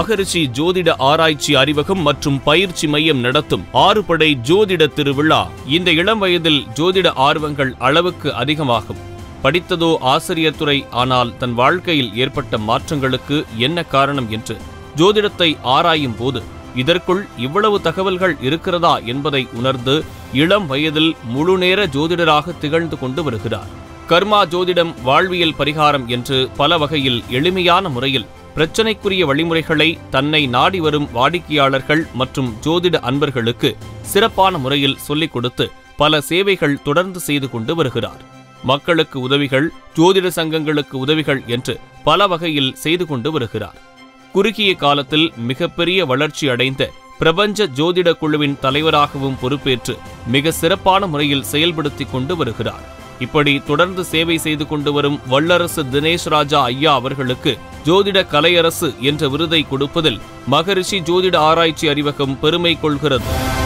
மகரிஷி ஜோதிட ஆராய்ச்சி அறிவகம் மற்றும் பயிற்சி மையம் நடத்தும் 6 படை ஜோதிட திருவிழா. இந்த இளம் வயதில் ஜோதிட ஆர்வங்கள் அளவுக்கு அதிகமாகும். படித்ததோ ஆசிரியர் துறை, ஆனால் தன் வாழ்க்கையில் ஏற்பட்ட மாற்றங்களுக்கு என்ன காரணம் என்று ஜோதிடத்தை ஆராயும் போது இதற்குள் இவ்வளவு தகவல்கள் இருக்கிறதா என்பதை உணர்ந்து இளம் வயதில் முழுநேர ஜோதிடராக திகழ்ந்து கொண்டு வருகிறார். கர்மா ஜோதிடம் வாழ்வியல் பரிகாரம் என்று பல வகையில் எளிமையான முறையில் பிரச்சனைக்குரிய வழிமுறைகளை தன்னை நாடி வரும் வாடிக்கையாளர்கள் மற்றும் ஜோதிட அன்பர்களுக்கு சிறப்பான முறையில் சொல்லிக் கொடுத்து பல சேவைகள் தொடர்ந்து செய்து கொண்டு வருகிறார். மக்களுக்கு உதவிகள், ஜோதிட சங்கங்களுக்கு உதவிகள் என்று பல வகையில் செய்து கொண்டு வருகிறார். குறுகிய காலத்தில் மிகப்பெரிய வளர்ச்சி அடைந்த பிரபஞ்ச ஜோதிட குழுவின் தலைவராகவும் பொறுப்பேற்று மிக சிறப்பான முறையில் செயல்படுத்தி கொண்டு வருகிறார். இப்படி தொடர்ந்து சேவை செய்து கொண்டு வரும் வல்லரசு தினேஷ் ராஜா ஐயா அவர்களுக்கு ஜோதிட கலையரசு என்ற விருதை கொடுப்பதில் மகரிஷி ஜோதிட ஆராய்ச்சி அறிவகம் பெருமை கொள்கிறது.